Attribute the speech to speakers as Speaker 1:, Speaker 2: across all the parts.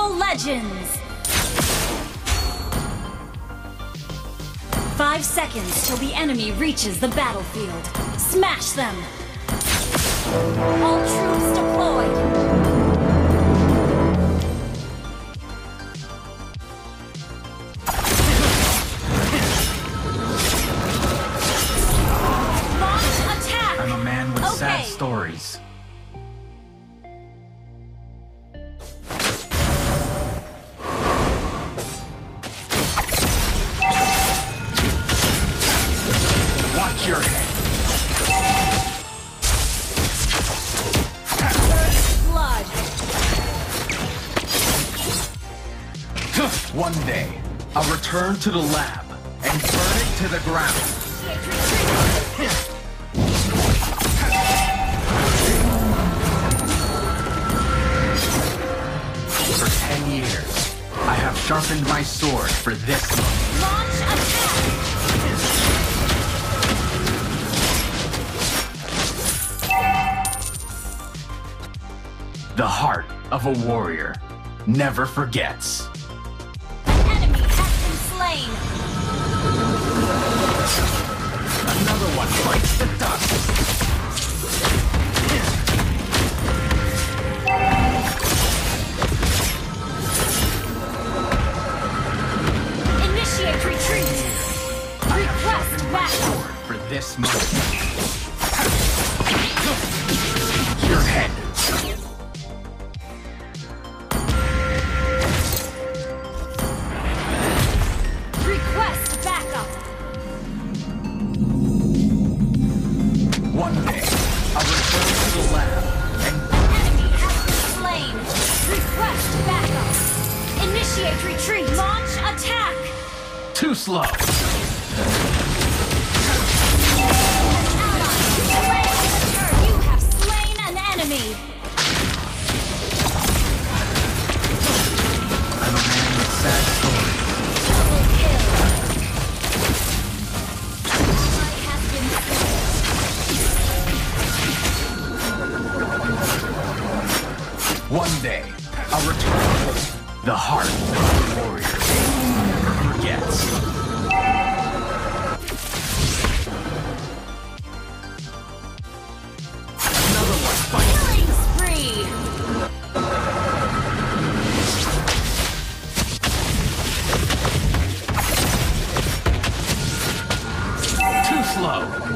Speaker 1: Mobile Legends! 5 seconds till the enemy reaches the battlefield. Smash them! All troops deployed!
Speaker 2: Sad stories. Watch your head.
Speaker 1: Blood.
Speaker 2: One day, I'll return to the lab and burn it to the ground. For 10 years, I have sharpened my sword for this moment.
Speaker 1: Launch attack!
Speaker 2: The heart of a warrior never forgets.
Speaker 1: An enemy has been slain!
Speaker 2: Another one bites the dust.
Speaker 1: Initiate retreat! Request backup!
Speaker 2: For this moment. Your head.
Speaker 1: Request backup!
Speaker 2: One day, I'll return to the lab and
Speaker 1: Enemy has been slain! Request backup! Initiate retreat! Launch attack!
Speaker 2: too slow.
Speaker 1: You have slain an enemy!
Speaker 2: I'm a man with sad stories.
Speaker 1: Double kill! Ally has been slain.
Speaker 2: One day, I'll return. The heart of the warrior never forgets. Another one fights.
Speaker 1: Killing spree!
Speaker 2: Too slow.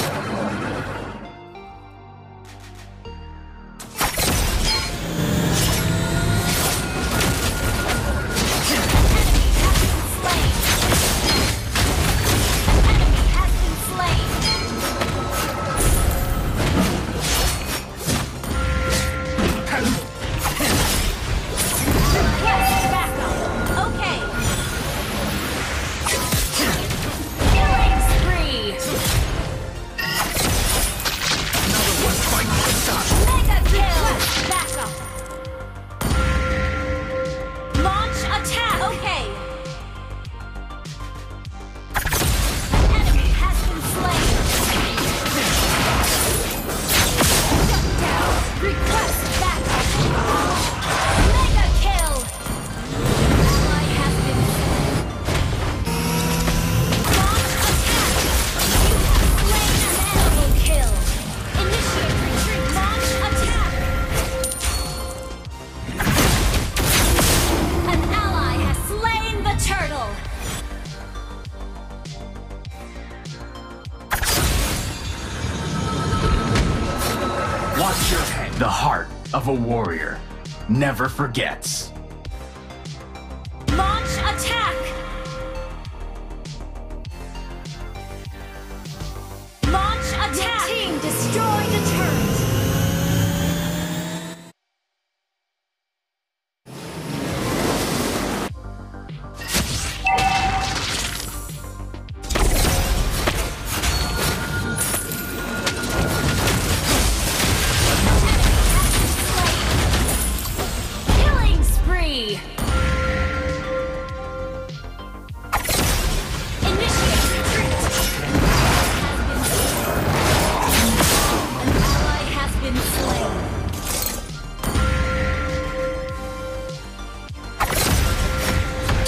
Speaker 2: Watch your head. The heart of a warrior never forgets.
Speaker 1: Launch attack! Launch attack! Your team destroyed a turret!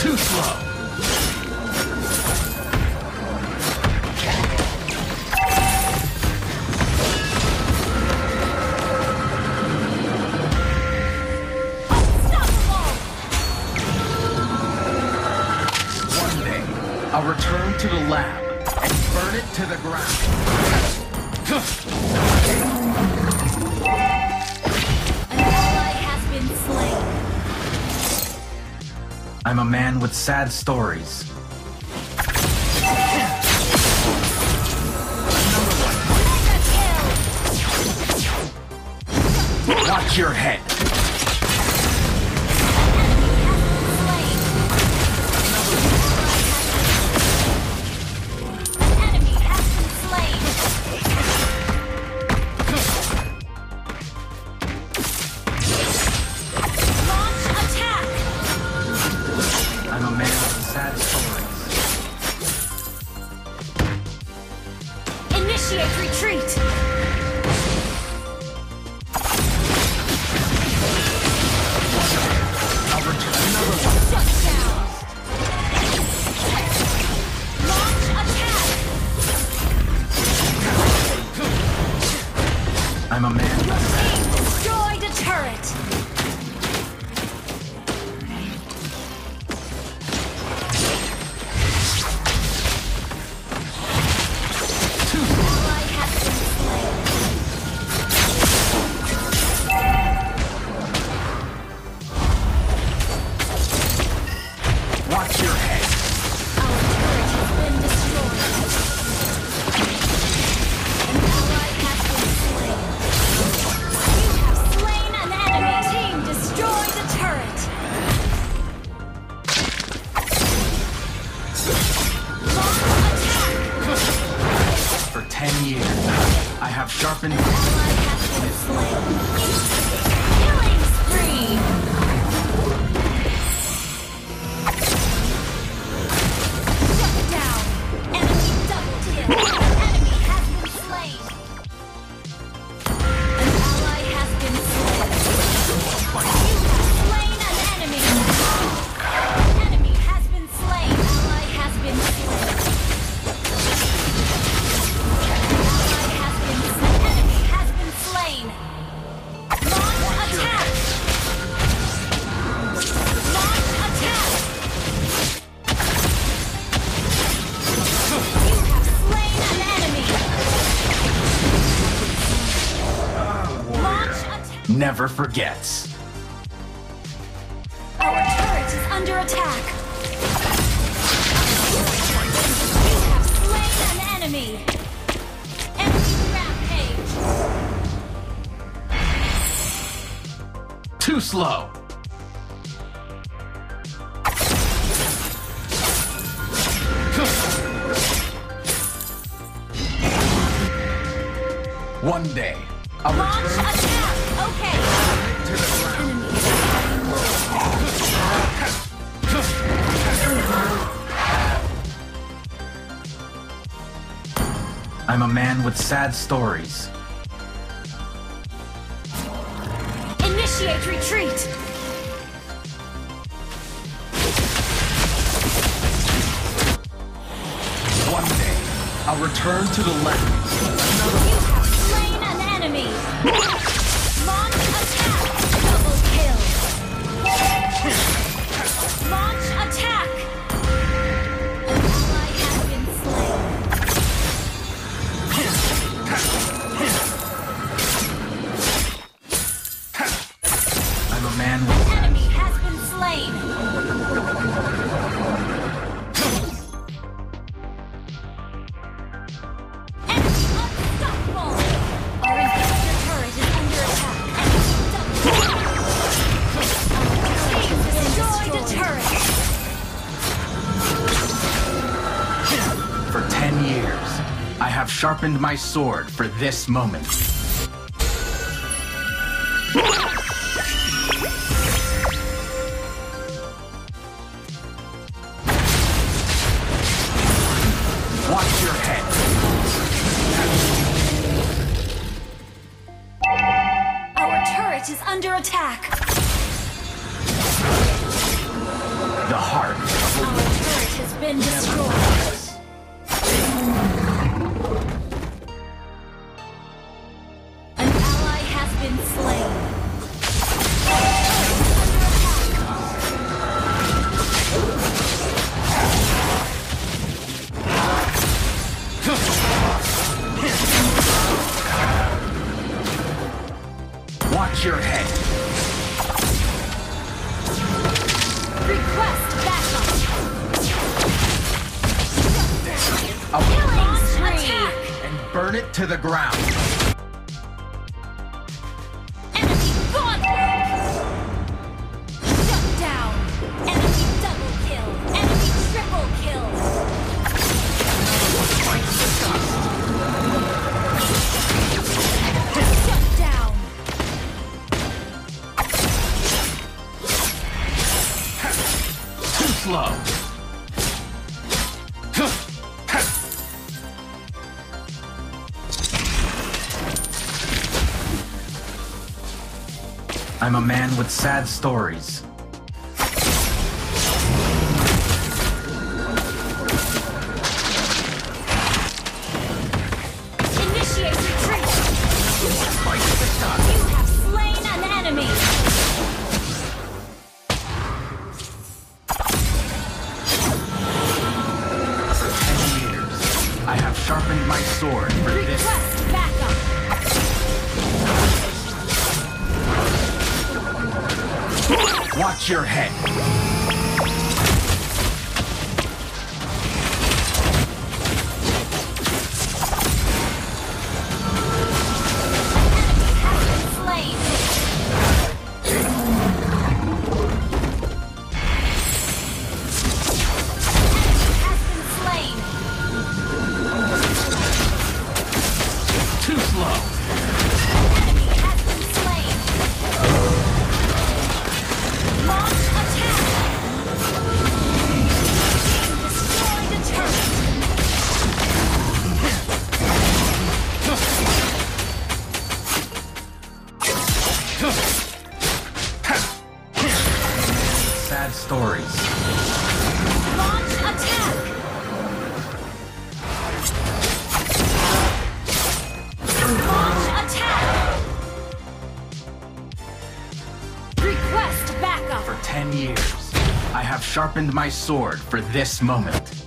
Speaker 2: Too slow. One day, I'll return to the lab and burn it to the ground.
Speaker 1: An ally has been slain.
Speaker 2: I'm a man with sad stories.
Speaker 1: Mega kill.
Speaker 2: Watch your head.
Speaker 1: An enemy has been slain. Launch attack.
Speaker 2: I'm a man with sad stories.
Speaker 1: Initiate retreat.
Speaker 2: I'll return another one.
Speaker 1: Shut down. Launch attack.
Speaker 2: I'm a man with sad
Speaker 1: Team destroyed a turret. Ally has been slain.
Speaker 2: Watch your head.
Speaker 1: Our turret has been destroyed. An ally has been slain. You have slain an enemy. Team destroyed the turret. Launch attack.
Speaker 2: For 10 years, I have sharpened.
Speaker 1: Ally has been slain. Killing spree. Shut down. Enemy double kill. Enemy has been slain. An ally has been slain. You have slain an enemy. An enemy has been slain. Ally has been slain. Ally has been slain. Enemy has been slain. Launch attack. Launch attack. You have slain an enemy. Launch attack.
Speaker 2: Never forgets.
Speaker 1: Our turret is under attack. You have slain an enemy. Enemy rampage.
Speaker 2: Too slow. One day, I'll
Speaker 1: Launch
Speaker 2: return
Speaker 1: attack. Okay.
Speaker 2: to the ground. I'm a man with sad stories.
Speaker 1: Initiate retreat.
Speaker 2: One day, I'll return to the land.
Speaker 1: You have slain an enemy. Launch attack. Double kill. Launch attack. An ally has been slain.
Speaker 2: I'm a man with
Speaker 1: Enemy has been slain. Enemy unstoppable. Our inhibitor turret is under attack. Enemy double kill. Team destroyed the turret.
Speaker 2: For 10 years, I have sharpened my sword for this moment. Watch your head.
Speaker 1: Our turret is under attack.
Speaker 2: The heart it to the ground.
Speaker 1: Enemy godlike! Shut down! Enemy double kill! Enemy triple kill! Shut down!
Speaker 2: Too slow. I'm a man with sad stories.
Speaker 1: Initiate retreat! You have slain an enemy!
Speaker 2: 10 years, I have sharpened my sword for this.
Speaker 1: Request backup!
Speaker 2: Watch your head.
Speaker 1: Slain! Has been slain!
Speaker 2: Too slow.
Speaker 1: Enemy has been slain! Launch attack! Destroy the turret!
Speaker 2: Sad stories.
Speaker 1: Launch attack! Launch attack! Request backup!
Speaker 2: For 10 years, I have sharpened my sword for this moment.